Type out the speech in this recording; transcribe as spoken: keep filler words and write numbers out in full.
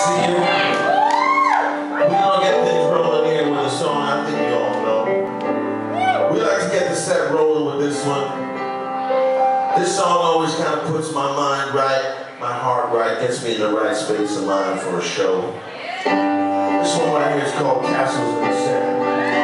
see you. We're gonna get things rolling here with a song I think you all know. We like to get the set rolling with this one. This song always kind of puts my mind right, my heart right, gets me in the right space of mind for a show. This one right here is called Castles in the Sand.